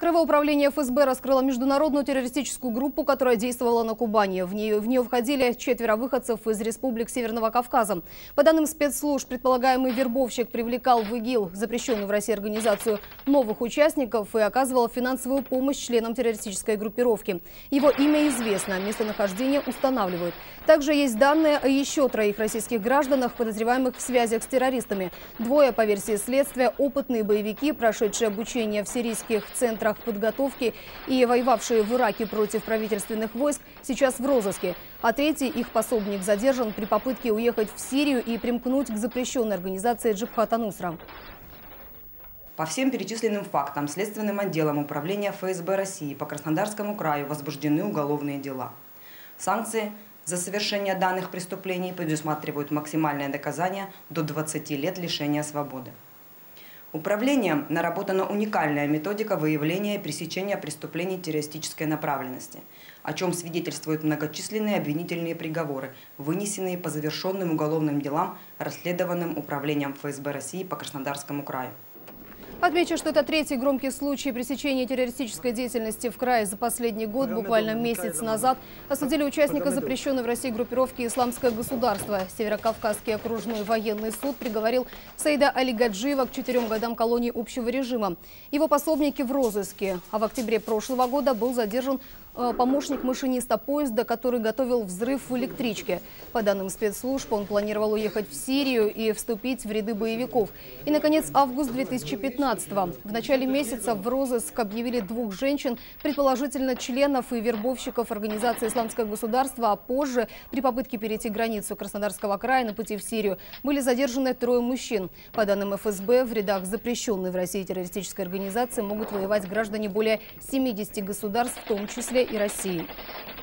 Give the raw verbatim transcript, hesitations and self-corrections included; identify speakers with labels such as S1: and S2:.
S1: Краевое управление эф эс бэ раскрыло международную террористическую группу, которая действовала на Кубани. В нее, в нее входили четверо выходцев из республик Северного Кавказа. По данным спецслужб, предполагаемый вербовщик привлекал в ИГИЛ, запрещенную в России организацию, новых участников и оказывал финансовую помощь членам террористической группировки. Его имя известно, местонахождение устанавливают. Также есть данные о еще троих российских гражданах, подозреваемых в связях с террористами. Двое, по версии следствия, опытные боевики, прошедшие обучение в сирийских центрах подготовки и воевавшие в Ираке против правительственных войск, сейчас в розыске. А третий, их пособник, задержан при попытке уехать в Сирию и примкнуть к запрещенной организации Джабхат ан-Нусра.
S2: По всем перечисленным фактам Следственным отделом Управления эф эс бэ России по Краснодарскому краю возбуждены уголовные дела. Санкции за совершение данных преступлений предусматривают максимальное наказание до двадцати лет лишения свободы. Управлением наработана уникальная методика выявления и пресечения преступлений террористической направленности, о чем свидетельствуют многочисленные обвинительные приговоры, вынесенные по завершенным уголовным делам, расследованным Управлением эф эс бэ России по Краснодарскому краю.
S1: Отмечу, что это третий громкий случай пресечения террористической деятельности в крае за последний год. Буквально месяц назад осудили участника запрещенной в России группировки «Исламское государство». Северокавказский окружной военный суд приговорил Саида Алигаджиева к четырем годам колонии общего режима. Его пособники в розыске. А в октябре прошлого года был задержан помощник машиниста поезда, который готовил взрыв в электричке. По данным спецслужб, он планировал уехать в Сирию и вступить в ряды боевиков. И, наконец, август две тысячи пятнадцатого. В начале месяца в розыск объявили двух женщин, предположительно членов и вербовщиков организации «Исламское государство», а позже, при попытке перейти границу Краснодарского края на пути в Сирию, были задержаны трое мужчин. По данным эф эс бэ, в рядах запрещенной в России террористической организации могут воевать граждане более семидесяти государств, в том числе и России.